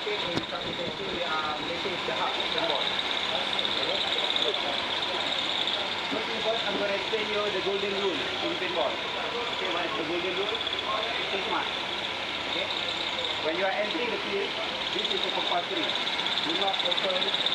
in substitution, making the hub symbol. First I'm going to explain you the golden rule in pinball. Okay, what is the golden rule? It's smart. Okay? When you are entering the field, this is a compulsory. Do not open